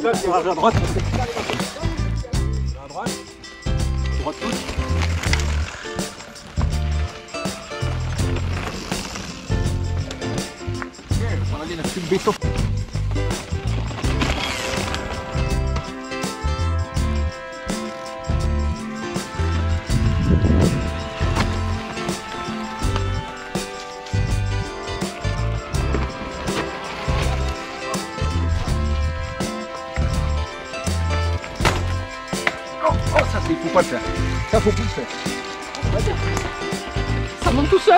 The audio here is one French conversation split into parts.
seul, c'est à droite. À droite. Droite touche. On a dit la suite béton. Ça, il faut pas le faire. Ça, faut plus le faire. Ça monte tout seul.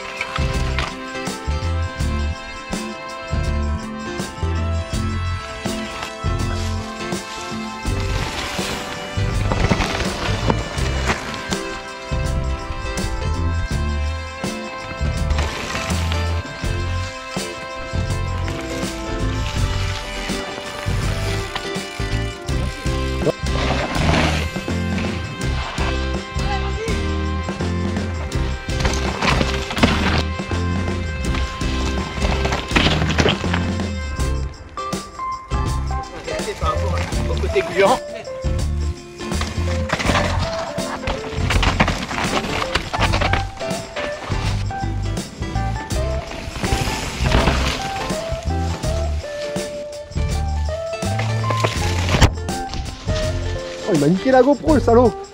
Par rapport au côté gluant. Oh, il m'a niqué la GoPro, le salaud.